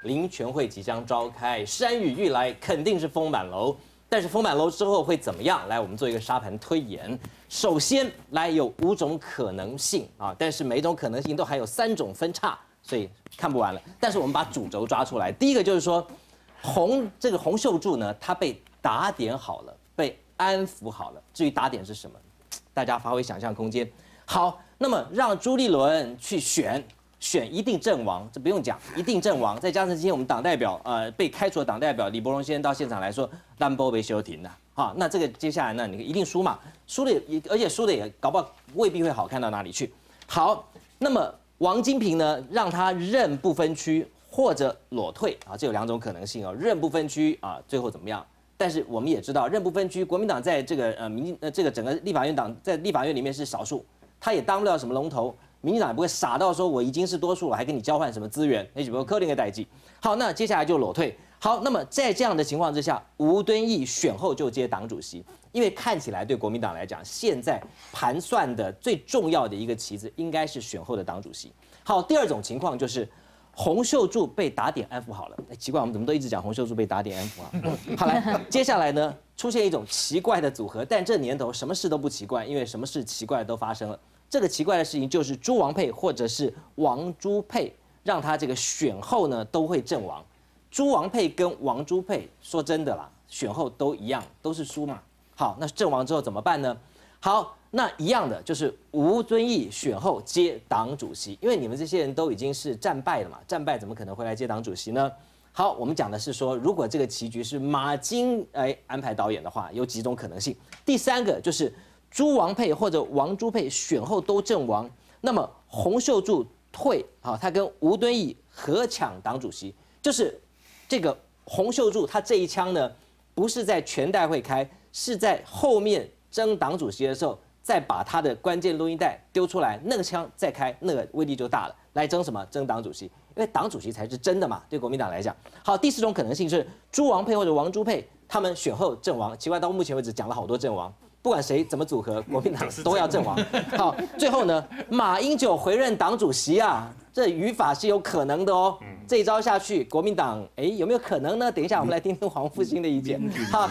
林全会即将召开，山雨欲来，肯定是封满楼。但是封满楼之后会怎么样？来，我们做一个沙盘推演。首先，来有5种可能性啊，但是每种可能性都还有3种分叉，所以看不完了。但是我们把主轴抓出来，第一个就是说，这个洪秀柱呢，他被打点好了，被安抚好了。至于打点是什么，大家发挥想象空间。好，那么让朱立伦去选一定阵亡，这不用讲，一定阵亡。再加上今天我们党代表被开除的党代表李伯荣先生到现场来说，兰波被休庭了。好，那这个接下来呢，你一定输嘛，输的也而且输的也搞不好未必会好看到哪里去。好，那么王金平呢，让他任不分区或者裸退啊，这有2种可能性哦，任不分区啊，最后怎么样？但是我们也知道，任不分区，国民党在这个这个整个立法院党在立法院里面是少数，他也当不了什么龙头。民进党也不会傻到说我已经是多数了，还跟你交换什么资源？那只不过柯林的代际。好，那接下来就裸退。好，那么在这样的情况之下，吴敦义选后就接党主席，因为看起来对国民党来讲，现在盘算的最重要的一个棋子应该是选后的党主席。好，第2种情况就是洪秀柱被打点安抚好了。奇怪，我们怎么都一直讲洪秀柱被打点安抚啊？好，来，接下来呢，出现一种奇怪的组合，但这年头什么事都不奇怪，因为什么事奇怪的都发生了。这个奇怪的事情就是朱王配或者是王朱配，让他这个选后呢都会阵亡。朱王配跟王朱配，说真的啦，选后都一样，都是输嘛。好，那阵亡之后怎么办呢？好，那一样的就是吴敦义选后接党主席，因为你们这些人都已经是战败了嘛，战败怎么可能会来接党主席呢？好，我们讲的是说，如果这个棋局是马金安排导演的话，有几种可能性。第3个就是朱王配或者王朱配选后都阵亡，那么洪秀柱退啊，他跟吴敦义合抢党主席，就是这个洪秀柱他这一枪呢，不是在全代会开，是在后面争党主席的时候，再把他的关键录音带丢出来，那个枪再开，那个威力就大了。来争什么？争党主席，因为党主席才是真的嘛，对国民党来讲。好，第4种可能性是朱王配或者王朱配，他们选后阵亡。奇怪，到目前为止讲了好多阵亡。不管谁怎么组合，国民党都要阵亡。好，最后呢，马英九回任党主席啊，这语法是有可能的哦。这一招下去，国民党有没有可能呢？等一下我们来听听黄复兴的意见。好，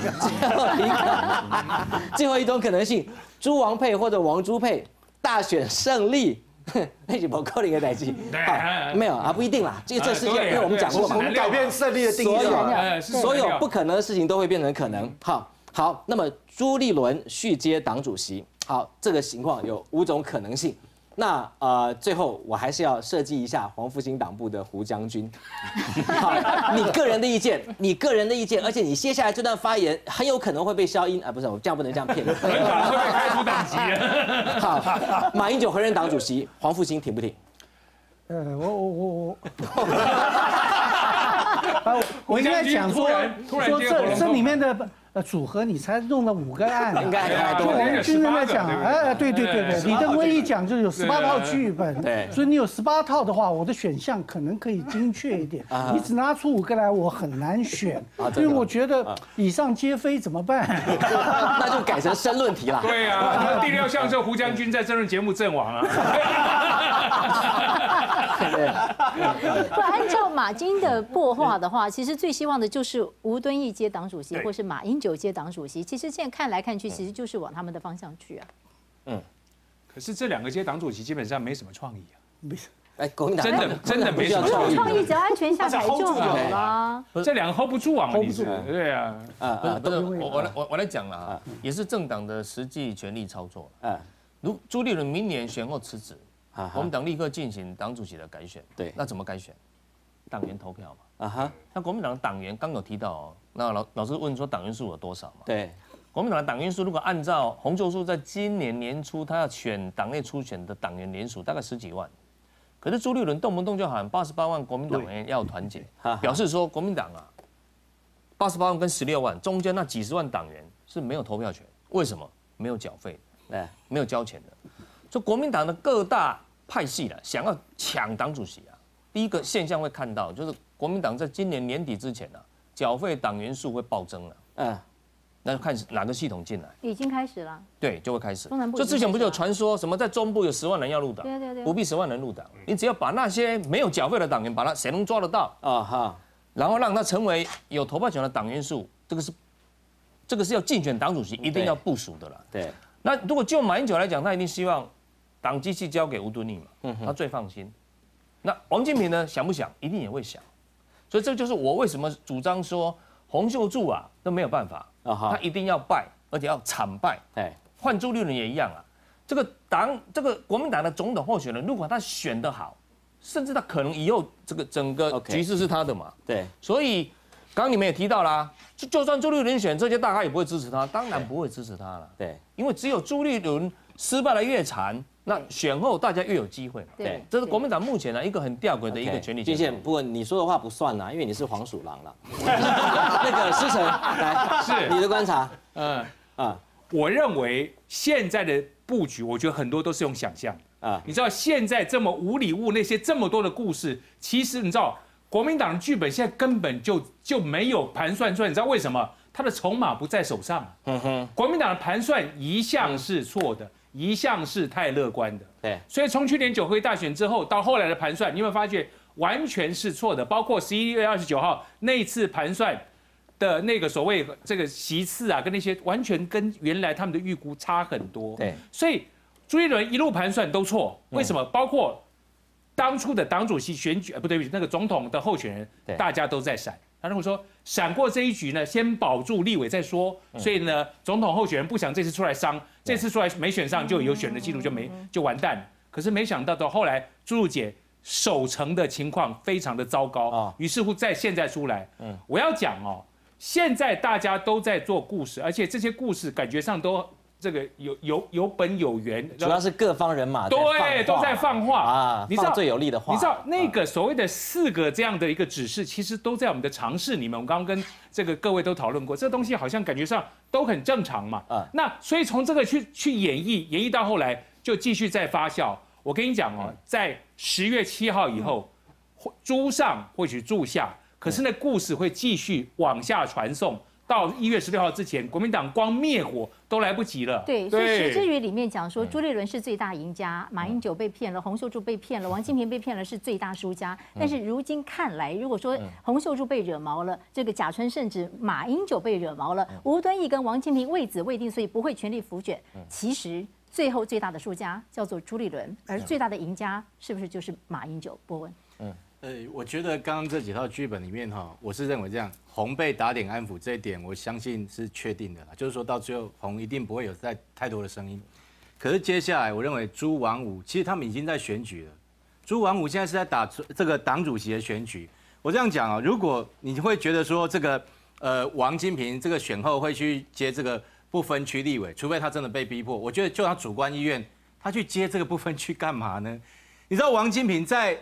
最后一种可能性，朱王配或者王朱配大选胜利。那是不可能的代志，没有啊，不一定啦。这世界，因为我们讲过， 我们改变胜利的定义， 所有不可能的事情都会变成可能。好，那么朱立伦续接党主席，好，这个情况有5种可能性。那最后我还是要设计一下黄复兴党部的胡将军。好，你个人的意见，而且你接下来这段发言很有可能会被消音啊，不是，我这样不能这样骗人， 很可能会被开除党籍。 好，马英九回任党主席，黄复兴挺不挺？ 我应该讲说这里面的组合，你才用了5个案， 应该就我们军人来讲，对，李登辉一讲就有18套剧本， 对， 所以你有18套的话，我的选项可能可以精确一点。你只拿出5个来，我很难选，因为我觉得以上皆非怎么办？ 那就改成申论题了。 对啊，第6项就胡将军在这轮节目阵亡了。 不，按照马金的擘画的话，其实最希望的就是吴敦义接党主席，或是马英九接党主席。其实现在看来看去，其实就是往他们的方向去啊。 可是这2个接党主席基本上没什么创意啊。 国民党真的没什么创意，只要安全下台就好了。 这2个 hold 不住啊，问题是，对啊。 不是，我来讲了啊，也是政党的实际权力操作。如朱立伦明年选后辞职。我们党立刻进行党主席的改选， 对， 那怎么改选？党员投票嘛，那国民党的党员刚有提到哦，那老师问说党员数有多少嘛？ 对， 国民党的党员数如果按照洪秀柱在今年年初他要选党内初选的党员联署大概10几万，可是朱立伦动不动就喊88万国民党员要团结，表示说国民党啊，88万跟16万中间那几十万党员是没有投票权，为什么？没有缴费，没有交钱的。就国民党的各大派系了，想要抢党主席啊，第一个现象会看到，就是国民党在今年年底之前啊，缴费党员数会暴增了。那就看哪个系统进来， 已经开始了。 对，就会开始。 中南部就之前不就有传说什么在中部有10万人要入党， 对， 不必10万人入党，你只要把那些没有缴费的党员，把他谁能抓得到然后让他成为有投票权的党员数，这个是要竞选党主席一定要部署的啦。 对。 那如果就马英九来讲，他一定希望党机器交给吴敦义嘛，他最放心。那王金平呢，想不想？一定也会想。所以这就是我为什么主张说洪秀柱啊都没有办法，他一定要败，而且要惨败。换朱立伦也一样啊。这个国民党的总统候选人，如果他选得好，甚至他可能以后这个整个局势是他的嘛。 对。 所以刚刚你们也提到啦，就算朱立伦选，这些大咖也不会支持他，当然不会支持他了。 对。因为只有朱立伦失败的越惨，那选后大家越有机会。 对。 这是国民党目前呢一个很吊诡的一个权力结构。 俊宪，不过你说的话不算啦，因为你是黄鼠狼了。那个施承，来，是你的观察。 我认为现在的布局，我觉得很多都是用想象的。你知道现在这么无礼物，那些这么多的故事，其实你知道国民党的剧本现在根本就没有盘算出来。你知道为什么？他的筹码不在手上。国民党的盘算一向是错的，一向是太乐观的。 对。 所以从去年9合一大选之后到后来的盘算，你有没有发觉完全是错的？包括11月29号那一次盘算的那个所谓这个席次啊，跟那些完全跟原来他们的预估差很多。 对。 所以朱立伦一路盘算都错，为什么？包括当初的党主席选举，不对，那个总统的候选人，大家都在闪。他认为说，闪过这一局呢，先保住立委再说。所以呢，总统候选人不想这次出来伤，这次出来没选上就有选的记录就完蛋了。可是没想到到后来，朱露姐守城的情况非常的糟糕，于是乎在现在出来，我要讲哦，现在大家都在做故事，而且这些故事感觉上都。这个有本有源， 主要是各方人马对都在放话啊，你知道最有利的话， 你知道那个所谓的4个这样的一个指示，其实都在我们的常识里面。我们刚刚跟这个各位都讨论过，这东西好像感觉上都很正常嘛。那所以从这个去演绎到后来就继续在发酵。我跟你讲哦，在10月7号以后，朱上或许朱下，可是那故事会继续往下传送。到1月16号之前，国民党光灭火都来不及了。 对，所以石之瑜里面讲说，朱立伦是最大赢家，马英九被骗了，洪秀柱被骗了，王金平被骗了，是最大输家。但是如今看来，如果说洪秀柱被惹毛了，这个贾春圣旨马英九被惹毛了，吴敦义跟王金平位子未定，所以不会全力辅选。其实最后最大的输家叫做朱立伦，而最大的赢家是不是就是马英九？波文。 我觉得刚刚这几套剧本里面我是认为这样，洪被打点安抚这一点，我相信是确定的啦。就是说到最后，洪一定不会有太多的声音。可是接下来，我认为朱王武其实他们已经在选举了。朱王武现在是在打这个党主席的选举。我这样讲如果你会觉得说这个王金平这个选后会去接这个不分区立委，除非他真的被逼迫，我觉得就他主观意愿，他去接这个不分区干嘛呢？你知道王金平在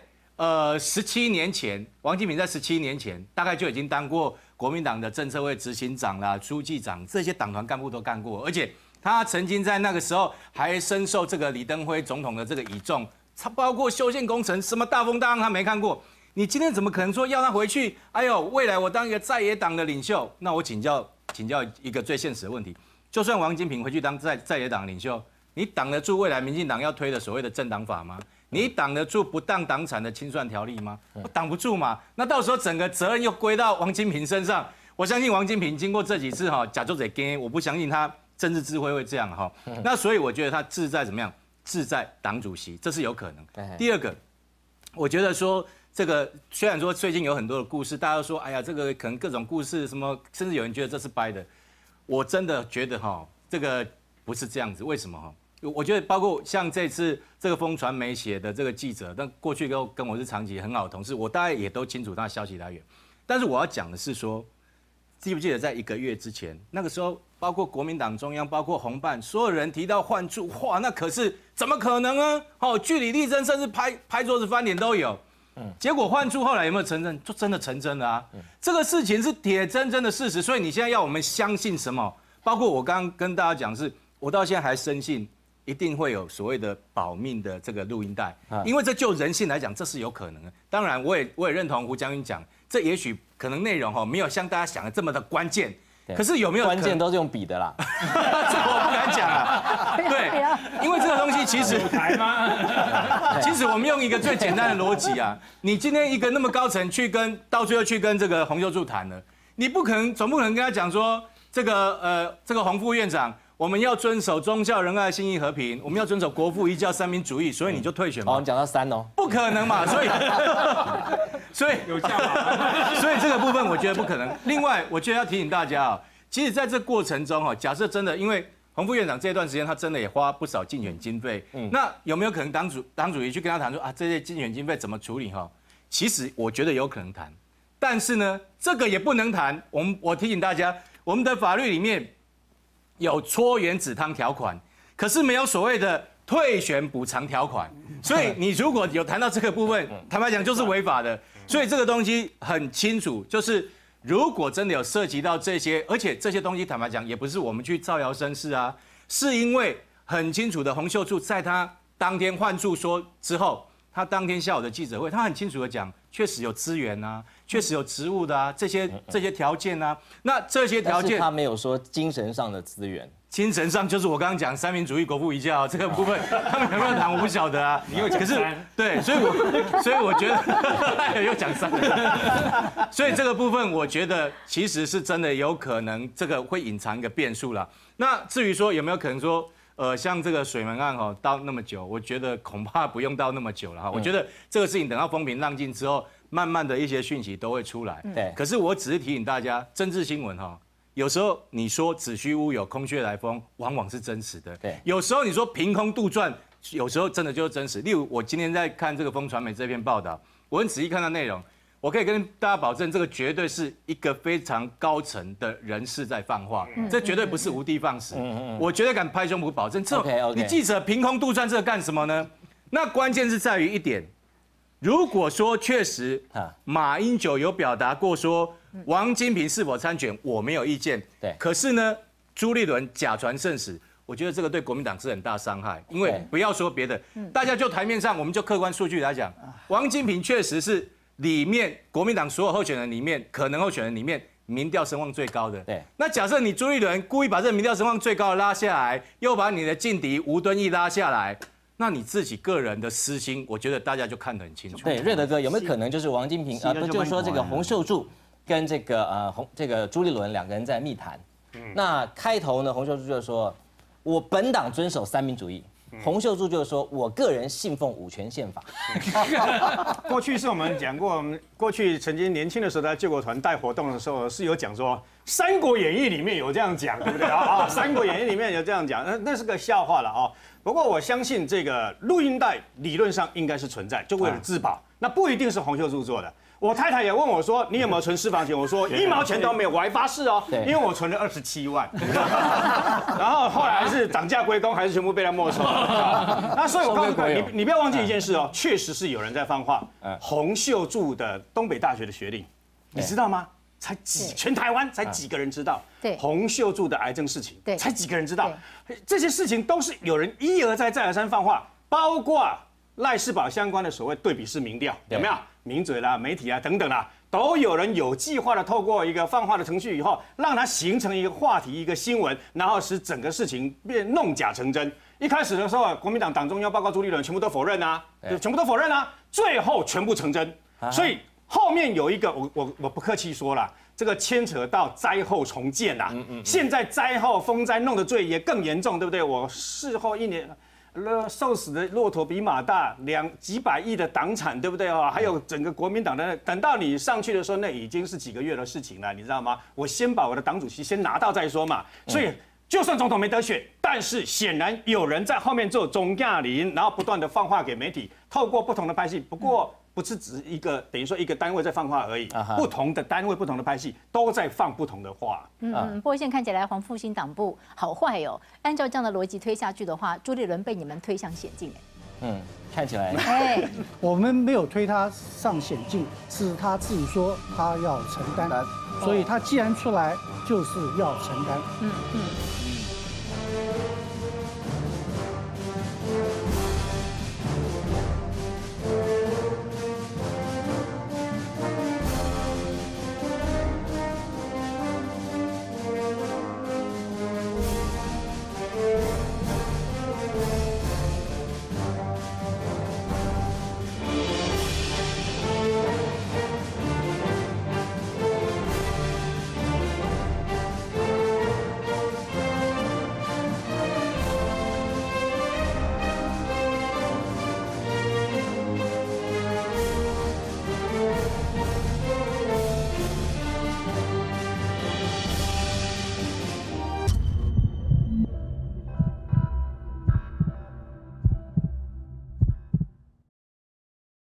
17年前，王金平在17年前大概就已经当过国民党的政策会执行长啦、书记长，这些党团干部都干过，而且他曾经在那个时候还深受这个李登辉总统的这个倚重，他包括修宪工程什么大风大浪他没看过。你今天怎么可能说要他回去？哎呦，未来我当一个在野党的领袖，那我请教一个最现实的问题：就算王金平回去当在野党领袖，你挡得住未来民进党要推的所谓的政党法吗？你挡得住不当党产的清算条例吗？挡不住嘛。那到时候整个责任又归到王金平身上。我相信王金平经过这几次假作者跟，我不相信他政治智慧会这样那所以我觉得他志在怎么样？志在党主席，这是有可能。第二个，我觉得说这个虽然说最近有很多的故事，大家都说哎呀这个可能各种故事什么，甚至有人觉得这是掰的。我真的觉得这个不是这样子。为什么我觉得包括像这次这个风传媒写的这个记者，但过去跟我是长期很好的同事，我大概也都清楚他的消息来源。但是我要讲的是说，记不记得在1个月之前，那个时候包括国民党中央，包括红办，所有人提到换柱，哇，那可是怎么可能呢？据理力争，甚至拍桌子翻脸都有。结果换柱后来有没有成真？就真的成真了啊！这个事情是铁铮铮的事实，所以你现在要我们相信什么？包括我刚刚跟大家讲是，我到现在还深信。一定会有所谓的保命的这个录音带，因为这就人性来讲，这是有可能的。当然，我也认同胡将军讲，这也许可能内容没有像大家想的这么的关键。 可是有没有关键都是用笔的啦？ 这我不敢讲啊。对，因为这个东西其实台吗？ 其实我们用一个最简单的逻辑啊，你今天一个那么高层到最后去跟这个洪秀柱谈了，你总不可能跟他讲说这个洪副院长。我们要遵守忠孝仁爱信义和平，我们要遵守国父一教三民主义，所以你就退选嘛。 哦，你讲到3哦， 不可能嘛，所以有效吗？ 所以这个部分我觉得不可能。另外，我觉得要提醒大家啊，其实在这过程中哈，假设真的因为洪副院长这段时间他真的也花不少竞选经费，那有没有可能党主席去跟他谈说啊，这些竞选经费怎么处理哈？其实我觉得有可能谈，但是呢，这个也不能谈。我提醒大家，我们的法律里面。有搓原子汤条款，可是没有所谓的退选补偿条款，所以你如果有谈到这个部分，坦白讲就是违法的。所以这个东西很清楚，就是如果真的有涉及到这些，而且这些东西坦白讲也不是我们去造谣生事啊，是因为很清楚的洪秀柱在他当天换柱说之后，他当天下午的记者会，他很清楚的讲，确实有资源啊。确实有职务的啊，这些条件啊，那这些条件他没有说精神上的资源， 精神上就是我刚刚讲三民主义、国父一教这个部分，他们有没有谈我不晓得啊。 你又讲3， 对，所以我觉得又讲3，所以这个部分我觉得其实是真的有可能这个会隐藏一个变数啦。那至于说有没有可能说？像这个水门案哈，到那么久，我觉得恐怕不用到那么久了哈。我觉得这个事情等到风平浪静之后，慢慢的一些讯息都会出来。 对。 可是我只是提醒大家，政治新闻哈，有时候你说子虚乌有、空穴来风，往往是真实的。 对。 有时候你说凭空杜撰，有时候真的就是真实。例如我今天在看这个风传媒这篇报道，我很仔细看到内容。我可以跟大家保证，这个绝对是一个非常高层的人士在放话，这绝对不是无的放矢。我绝对敢拍胸脯保证。这你记者凭空杜撰这个干什么呢？那关键是在于一点，如果说确实马英九有表达过说王金平是否参选，我没有意见。 对。 可是呢，朱立伦假传圣旨，我觉得这个对国民党是很大伤害。因为不要说别的，大家就台面上，我们就客观数据来讲，王金平确实是。里面国民党所有候选人里面，可能候选人里面民调声望最高的。 对。 那假设你朱立伦故意把这个民调声望最高的拉下来，又把你的劲敌吴敦义拉下来，那你自己个人的私心，我觉得大家就看得很清楚。 对，瑞德哥有没有可能就是王金平不就是说这个洪秀柱跟这个朱立伦两个人在密谈？那开头呢，洪秀柱就说，我本党遵守三民主义。洪秀柱就是说，我个人信奉五权宪法。 过去是我们讲过，我们过去曾经年轻的时候在救国团带活动的时候是有讲说，《三国演义》里面有这样讲，对不对啊？《三国演义》里面有这样讲，那是个笑话了啊。不过我相信这个录音带理论上应该是存在，就为了自保，那不一定是洪秀柱做的。我太太也问我说：“你有没有存私房钱？”我说：“1毛钱都没有。”我还发誓哦，因为我存了27万。然后后来是涨价归公，还是全部被他没收。那所以我告诉你不要忘记一件事哦，确实是有人在放话。洪秀柱的东北大学的学历，你知道吗？全台湾才几个人知道？对，洪秀柱的癌症事情，对，才几个人知道？这些事情都是有人一而再再而三放话，包括赖士葆相关的所谓对比式民调，有没有？名嘴啦、媒体啊等等啦，都有人有计划的透过一个放话的程序以后，让它形成一个话题、一个新闻，然后使整个事情变弄假成真。一开始的时候，国民党党中央报告朱立伦全部都否认啊，全部都否认啊，最后全部成真。所以后面有一个，我不客气说了，这个牵扯到灾后重建啊。现在灾后风灾弄得也更严重，对不对？我事后1年。瘦死的骆驼比马大，几百亿的党产，对不对啊？还有整个国民党的，等到你上去的时候，那已经是几个月的事情了，你知道吗？我先把我的党主席先拿到再说嘛。所以，就算总统没得选，但是显然有人在后面做总驾临，然后不断的放话给媒体，透过不同的拍戏。不过，不是只一个，等于说一个单位在放话而已，不同的单位、不同的拍戏都在放不同的话。 不过现在看起来黄复兴党部好坏哦。按照这样的逻辑推下去的话，朱立伦被你们推向险境看起来， 我们没有推他上险境，是他自己说他要承担，所以他既然出来就是要承担。